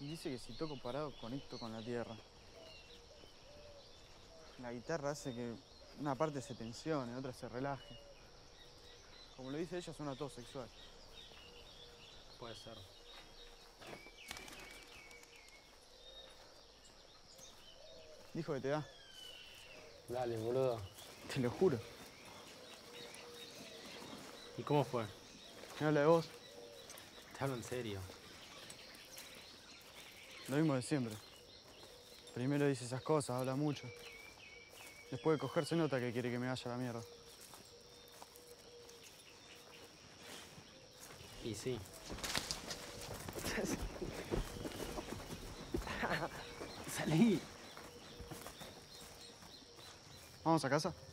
Dice que si toco parado conecto con la tierra. La guitarra hace que una parte se tensione, otra se relaje. Como lo dice ella, suena todo sexual. Puede ser. Dijo que te da. Dale, boludo. Te lo juro. ¿Y cómo fue? Me habla de vos. Te hablo en serio. Lo mismo de siempre. Primero dice esas cosas, habla mucho. Después de coger se nota que quiere que me vaya a la mierda. Y sí. Salí. ¿Vamos a casa?